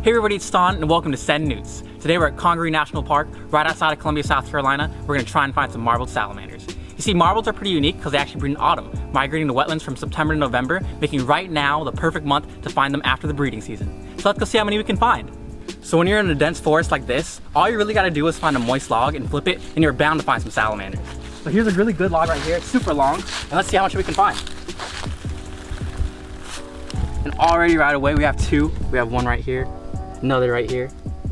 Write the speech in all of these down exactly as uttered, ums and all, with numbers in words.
Hey everybody, it's Stan and welcome to Send News. Today we're at Congaree National Park, right outside of Columbia, South Carolina. We're going to try and find some marbled salamanders. You see, marbleds are pretty unique because they actually breed in autumn, migrating to wetlands from September to November, making right now the perfect month to find them after the breeding season. So let's go see how many we can find. So when you're in a dense forest like this, all you really got to do is find a moist log and flip it, and you're bound to find some salamanders. So here's a really good log right here. It's super long, and let's see how much we can find. And already right away we have two. We have one right here, another right here.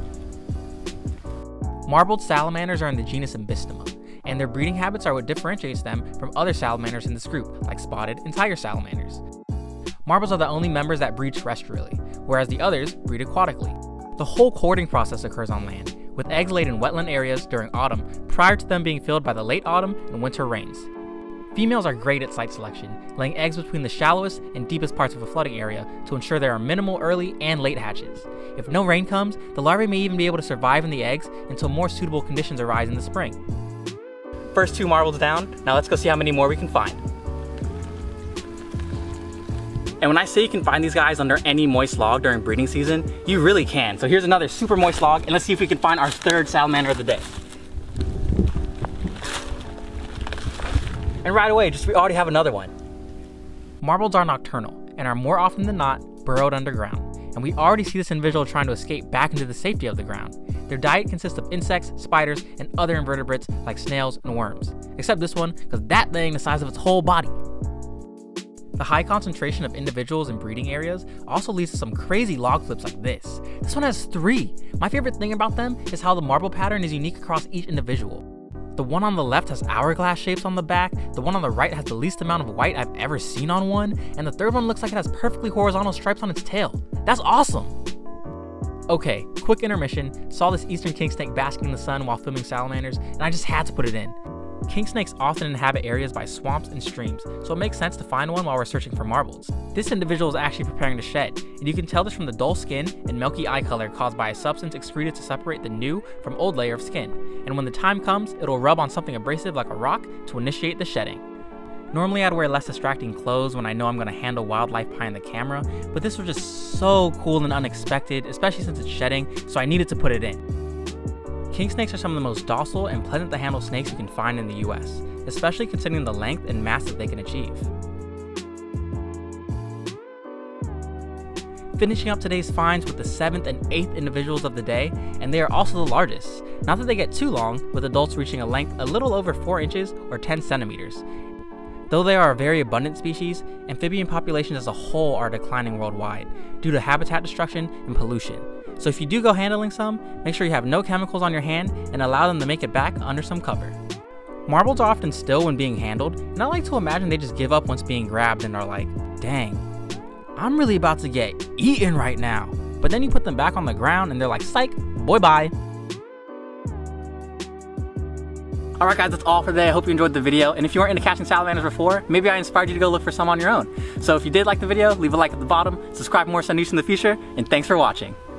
Marbled salamanders are in the genus Ambystoma, and their breeding habits are what differentiates them from other salamanders in this group, like spotted and tiger salamanders. Marbleds are the only members that breed terrestrially, whereas the others breed aquatically. The whole courting process occurs on land, with eggs laid in wetland areas during autumn prior to them being filled by the late autumn and winter rains. Females are great at site selection, laying eggs between the shallowest and deepest parts of a flooding area to ensure there are minimal early and late hatches. If no rain comes, the larvae may even be able to survive in the eggs until more suitable conditions arise in the spring. First two marbleds down, now let's go see how many more we can find. And when I say you can find these guys under any moist log during breeding season, you really can. So here's another super moist log, and let's see if we can find our third salamander of the day. And right away, just we already have another one. Marbleds are nocturnal and are more often than not burrowed underground, and we already see this individual trying to escape back into the safety of the ground. Their diet consists of insects, spiders, and other invertebrates like snails and worms, except this one because that thing the size of its whole body. The high concentration of individuals in breeding areas also leads to some crazy log flips like this. This one has three. My favorite thing about them is how the marble pattern is unique across each individual. The one on the left has hourglass shapes on the back, the one on the right has the least amount of white I've ever seen on one, and the third one looks like it has perfectly horizontal stripes on its tail. That's awesome! Okay, quick intermission. Saw this eastern king snake basking in the sun while filming salamanders, and I just had to put it in. King snakes often inhabit areas by swamps and streams, so it makes sense to find one while we're searching for marbleds. This individual is actually preparing to shed, and you can tell this from the dull skin and milky eye color caused by a substance excreted to separate the new from old layer of skin, and when the time comes, it'll rub on something abrasive like a rock to initiate the shedding. Normally I'd wear less distracting clothes when I know I'm going to handle wildlife behind the camera, but this was just so cool and unexpected, especially since it's shedding, so I needed to put it in. King snakes are some of the most docile and pleasant to handle snakes you can find in the U S, especially considering the length and mass that they can achieve. Finishing up today's finds with the seventh and eighth individuals of the day, and they are also the largest. Not that they get too long, with adults reaching a length a little over four inches or ten centimeters. Though they are a very abundant species, amphibian populations as a whole are declining worldwide due to habitat destruction and pollution. So if you do go handling some, make sure you have no chemicals on your hand and allow them to make it back under some cover. Marbleds are often still when being handled, and I like to imagine they just give up once being grabbed and are like, dang, I'm really about to get eaten right now. But then you put them back on the ground and they're like, psych, boy bye. Alright guys, that's all for today. I hope you enjoyed the video, and if you weren't into catching salamanders before, maybe I inspired you to go look for some on your own. So if you did like the video, leave a like at the bottom, subscribe for more Send News in the future, and thanks for watching.